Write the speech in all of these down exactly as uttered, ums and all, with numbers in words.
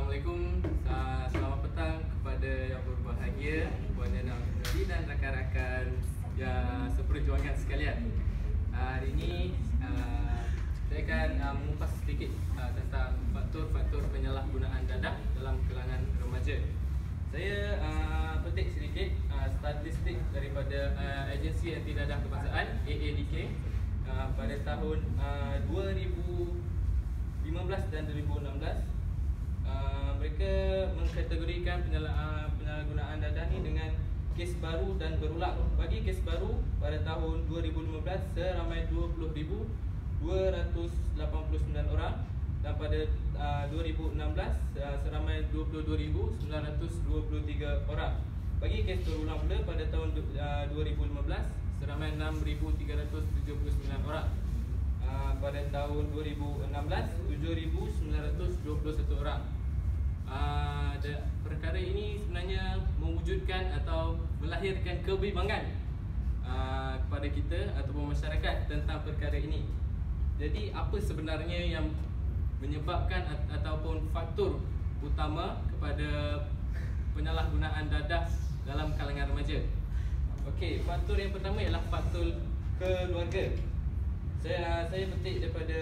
Assalamualaikum, selamat petang kepada yang berbahagia, Puan Yana Abdul dan rakan-rakan yang seperjuangan sekalian. Hari ini saya akan mengupas sedikit tentang faktor-faktor penyalahgunaan dadah dalam kalangan remaja. Saya petik sedikit statistik daripada Agensi Anti Dadah Kebangsaan A A D K pada tahun dua ribu lima belas dan dua ribu enam belas. Uh, mereka mengkategorikan penyalah, uh, penyalahgunaan dadah ni dengan kes baru dan berulang. Bagi kes baru pada tahun dua ribu lima belas seramai dua puluh ribu dua ratus lapan puluh sembilan orang, dan pada uh, dua ribu enam belas uh, seramai dua puluh dua ribu sembilan ratus dua puluh tiga orang. Bagi kes berulang pula pada tahun uh, dua ribu lima belas seramai enam ribu tiga ratus tujuh puluh sembilan orang. Uh, pada tahun dua ribu enam belas tujuh ribu sembilan ratus dua puluh satu orang. Uh, perkara ini sebenarnya mewujudkan atau melahirkan kebimbangan uh, kepada kita ataupun masyarakat tentang perkara ini. Jadi apa sebenarnya yang menyebabkan at ataupun faktor utama kepada penyalahgunaan dadah dalam kalangan remaja? Okey, faktor yang pertama ialah faktor keluarga. Saya saya petik daripada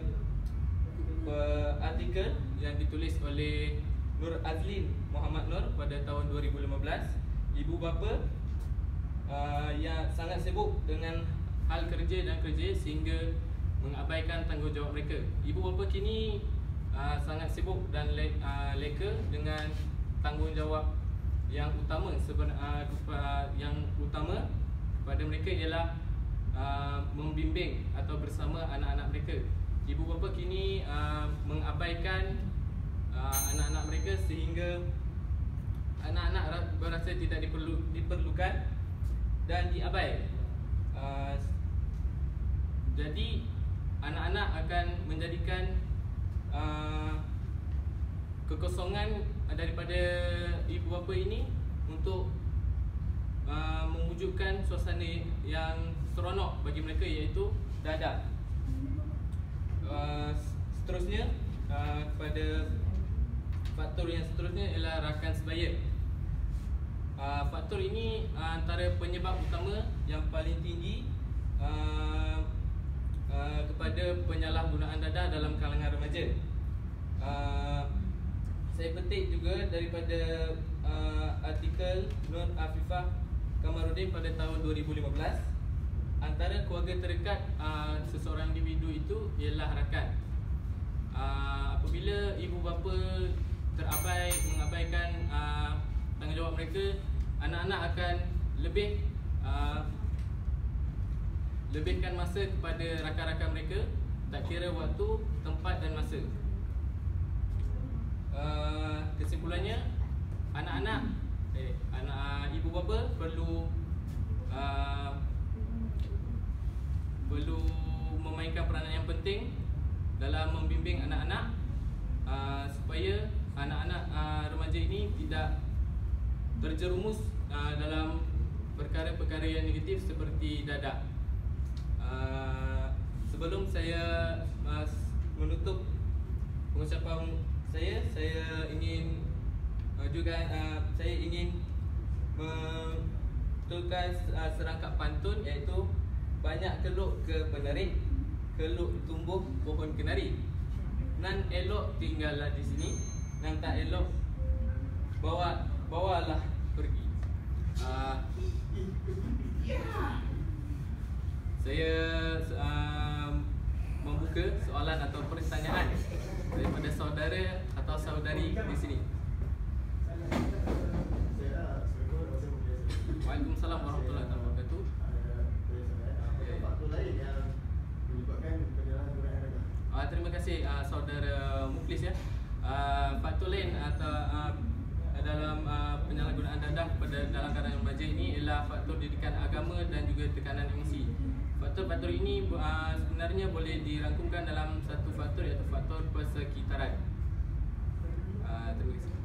uh, artikel yang ditulis oleh Nur Azlin Muhammad Nur pada tahun dua ribu lima belas. Ibu bapa uh, yang sangat sibuk dengan hal kerja dan kerja sehingga mengabaikan tanggungjawab mereka. Ibu bapa kini uh, sangat sibuk dan le uh, leka dengan tanggungjawab yang utama sebenarnya uh, yang utama kepada mereka ialah uh, membimbing atau bersama anak-anak mereka. Ibu bapa kini uh, mengabaikan anak-anak uh, mereka sehingga anak-anak berasa tidak diperlu, diperlukan dan diabai. Uh, jadi anak-anak akan menjadikan uh, kekosongan daripada ibu bapa ini untuk uh, mewujudkan suasana yang seronok bagi mereka, iaitu dadah. Uh, seterusnya uh, kepada faktor yang seterusnya ialah rakan sebaya. uh, Faktor ini uh, antara penyebab utama yang paling tinggi uh, uh, kepada penyalahgunaan dadah dalam kalangan remaja. uh, Saya petik juga daripada uh, artikel Nur Afifah Kamarudin pada tahun dua ribu lima belas. Antara keluarga terdekat uh, seseorang individu itu ialah rakan. uh, Apabila ibu bapa terabai, mengabaikan uh, tanggungjawab mereka, anak-anak akan lebih uh, lebihkan masa kepada rakan-rakan mereka, tak kira waktu, tempat dan masa. uh, Kesimpulannya, anak-anak eh, anak uh, ibu bapa perlu uh, perlu memainkan peranan yang penting dalam membimbing anak-anak uh, supaya anak-anak uh, remaja ini tidak terjerumus uh, dalam perkara-perkara yang negatif seperti dadah. Uh, sebelum saya uh, menutup pengucapan saya, saya ingin uh, juga uh, saya ingin menutupkan uh, serangkap pantun, iaitu banyak keluk ke penerik, keluk tumbuh pohon kenari. Nan elok tinggallah di sini, nan tak elok bawa bawalah pergi. Uh, saya uh, membuka soalan atau pertanyaan daripada saudara atau saudari di sini. Waalaikumsalam warahmatullahi wabarakatuh. Uh, terima kasih uh, saudara Muflis ya. Uh, faktor lain atau uh, dalam uh, penyalahgunaan dadah pada dalam kalangan remaja ini ialah faktor didikan agama dan juga tekanan emosi. Faktor-faktor ini uh, sebenarnya boleh dirangkumkan dalam satu faktor, iaitu faktor persekitaran. Uh, terima kasih.